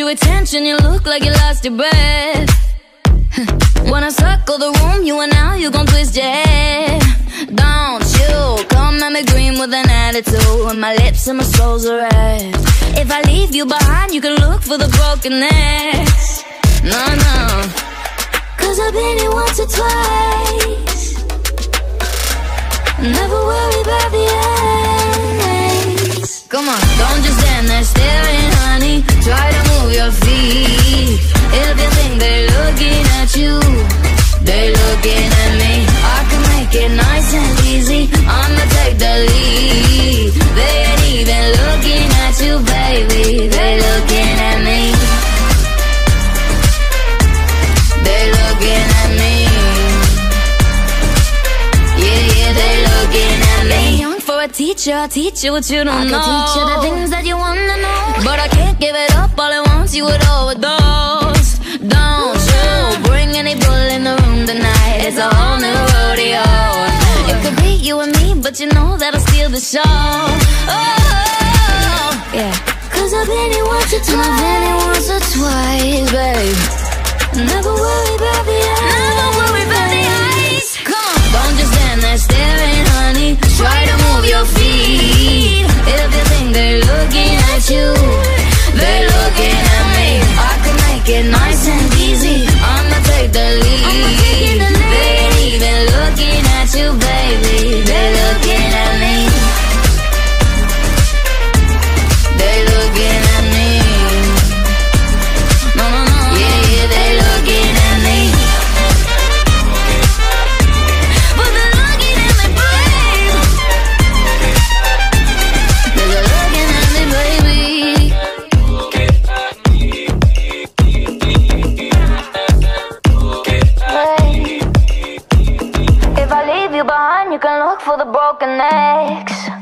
you attention, you look like you lost your breath. When I circle the room, you and now you gon' twist your head. Don't you come at me green with an attitude, and my lips and my soul's a red. If I leave you behind, you can look for the broken necks. No, no, 'cause I've been here once or twice. Never worry about the ends. Come on, don't just stand there staring, honey. Try to move your feet. If you think they're looking at you, they're looking at me. I can make it nice and easy. I'ma take the lead. They ain't even looking at you, baby. They're looking at me. They're looking at me. Yeah, yeah, they're looking at me. Young for a teacher, I'll teach you what you don't know. I can teach you the things that you wanna know, but I can't give it up all at once. You would overdose. Don't you bring any bull in the room tonight. It's a whole new rodeo. It could be you and me, but you know that I'll steal the show. Oh, yeah. 'Cause I've been here once or twice. I've been here once or twice, babe. Never worry about the ice. Never worry about the ice. Come on, don't just stand there staring, honey. Try to move your feet. If you think they're looking at you, they're looking at me. I can make it nice and easy. I'ma take the lead. They ain't even looking at you, baby. They're looking at me. They're looking at me. No, no, no. Yeah, yeah, they're looking at me. But they're looking at me, babe. They're looking at me, baby. If I leave you behind, you can look for the broken necks.